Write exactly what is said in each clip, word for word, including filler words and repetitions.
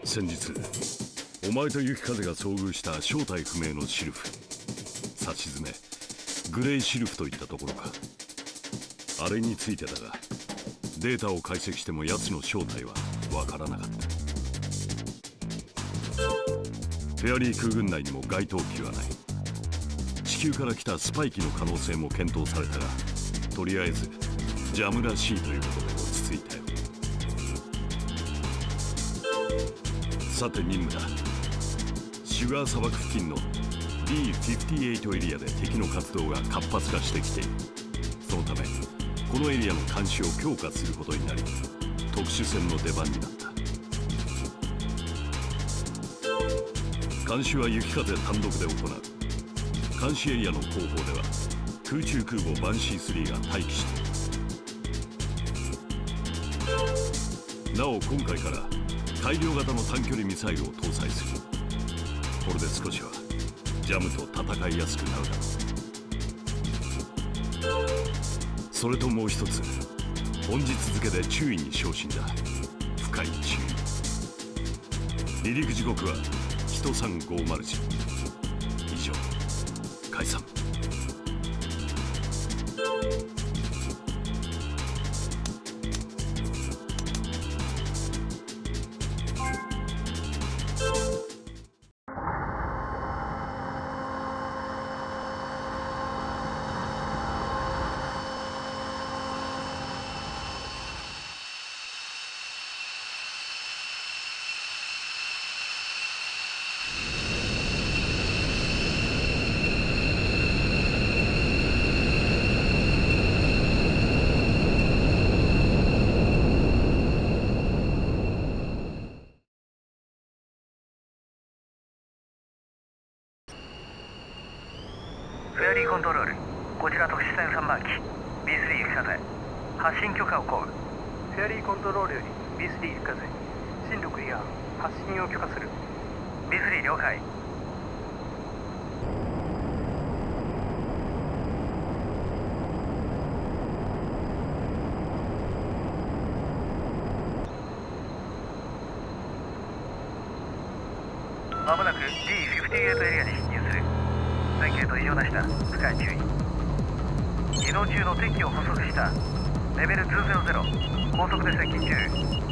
先日お前と雪風が遭遇した正体不明のシルフ、さしずめグレイシルフといったところか。あれについてだが、データを解析しても奴の正体はわからなかった。フェアリー空軍内にも該当機はない。地球から来たスパイ機の可能性も検討されたが、とりあえずジャムらしいということで落ち着いたよ。さて任務だ。シュガー砂漠付近の ディーフィフティーエイト エリアで敵の活動が活発化してきている。そのためこのエリアの監視を強化することになり、特殊戦の出番になった。監視は雪風単独で行う。監視エリアの後方では空中空母バンシースリーが待機している。なお今回から改良型の短距離ミサイルを搭載する。これで少しはジャムと戦いやすくなるだろう。それともう一つ、本日付で注意に昇進だ。深い注意。離陸時刻はひとさんごまるじ。以上、解散。 フェアリーコントロール、こちら特殊戦さんばん機 ビースリー 雪風、発進許可をコール。フェアリーコントロールより ビースリー 雪風、進路クリア、発進を許可する。 ビースリー 了解。まもなく ディーフィフティーエイト エリアに進入する。前景と異常なしだ。深い注意。移動中の天気を補足した。レベルにひゃく、高速で接近中。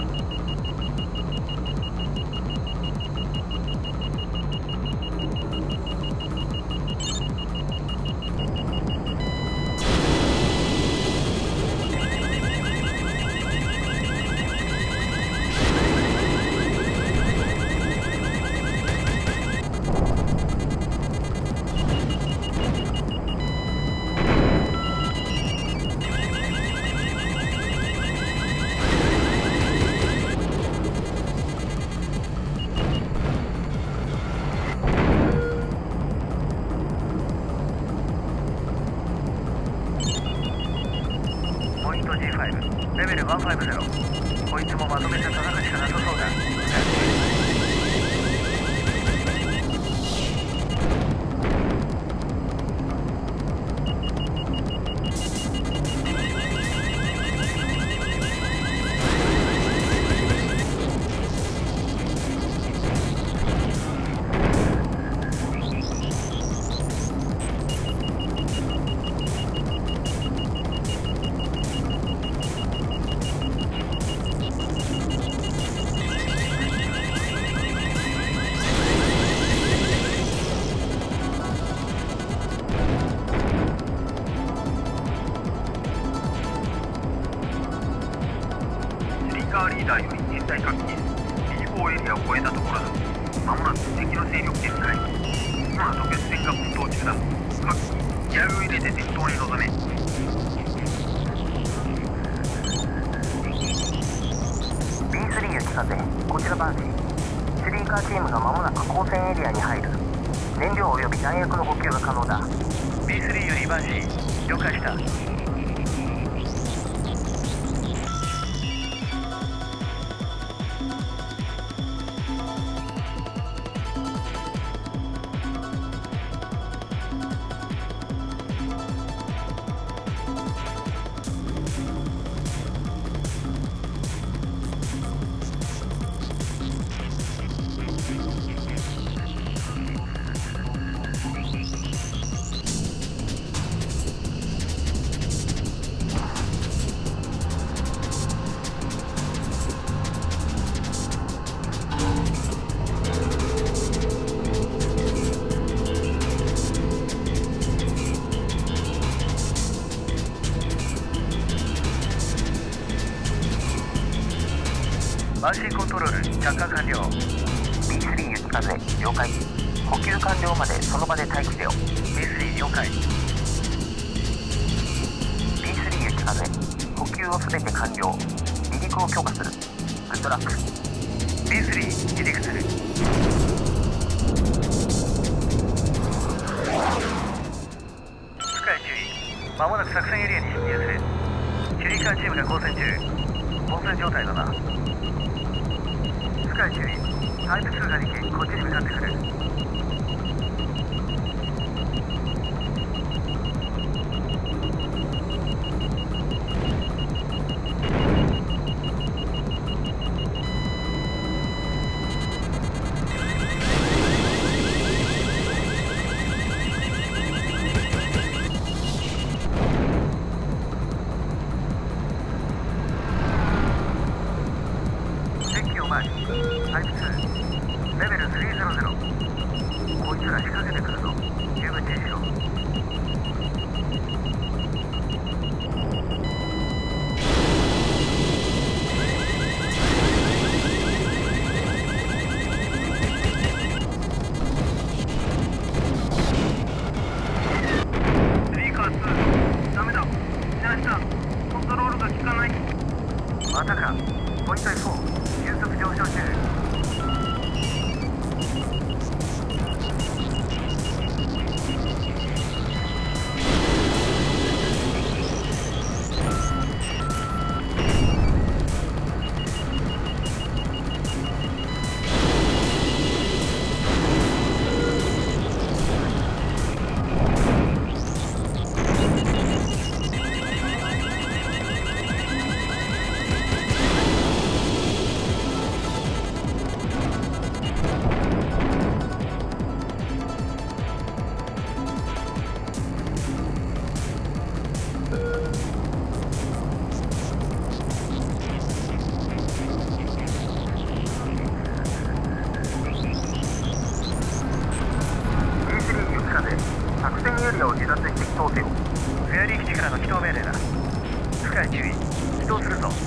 ジーファイブ、レベルひゃくごじゅう。こいつもまとめて叩くしかなさそうだ。リーダーより実態確認。ビーフォーエリアを越えたところだ。まもなく敵の勢力圏内。今と決戦が奮闘中だ。各機気合を入れて戦闘に臨め。 ビースリー 雪風、こちらバンシー。スリーカーチームがまもなく交戦エリアに入る。燃料及び弾薬の補給が可能だ。 ビースリー よりバンシー、了解した。 マシンコントロール着艦完了。 ビースリー 行き風了解。補給完了までその場で待機せよ。 ビースリー 了解。 ビースリー 行き風補給をすべて完了。離陸を許可する。グッドラック。 ビースリー 離陸する。深い注意。間もなく作戦エリアに侵入する。キュリカーチームが交戦中。混戦状態だな。深い注意。タイプツーがに機こっちに向かってくる。タイプツーレベルさんぜろぜろ。こいつら仕掛けてくるぞ。十分注意しろ。スリーカーツーダメだ。避難した。コントロールが効かない。またか。ポイント エフフォー急速上昇中。作戦エリアを離脱して帰投せよ。フェアリー基地からの帰投命令だ。深い注意。帰投するぞ。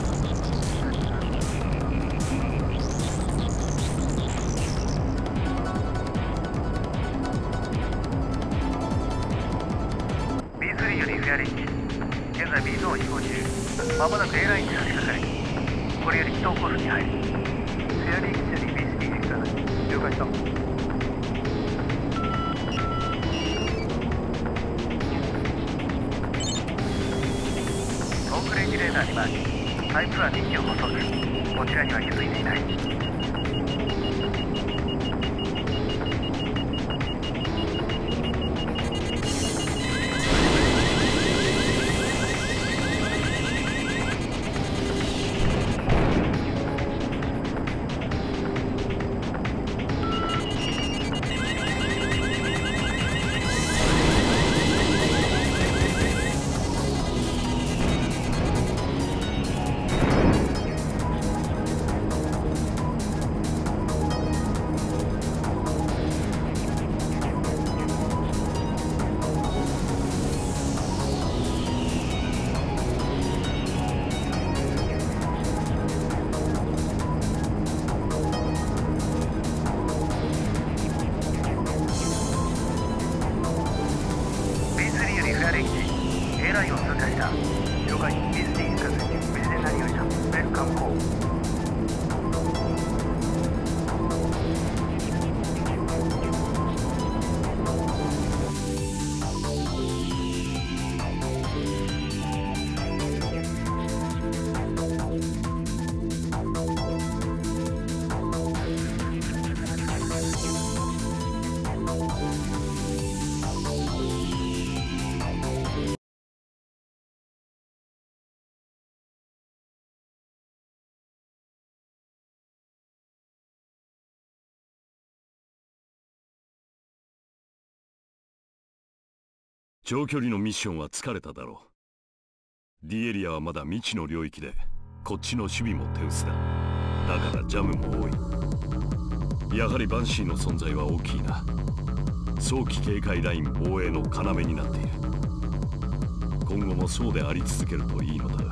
ビースリー よりフェアリー基地。現在 B ゾーン飛行中。まもなく A ラインに差し掛かり、これより帰投コースに入る。フェアリー基地より ビースリー へください。了解した。トークレンジレーダーにマーク。タイプはに機を捕捉。こちらには気づいていない。A ラインを通過した。了解。 ビースリー 風ビジネナリオイだ。ウェルカムコー。 長距離のミッションは疲れただろう。 D エリアはまだ未知の領域で、こっちの守備も手薄だ。だからジャムも多い。やはりバンシーの存在は大きいな。早期警戒ライン防衛の要になっている。今後もそうであり続けるといいのだが。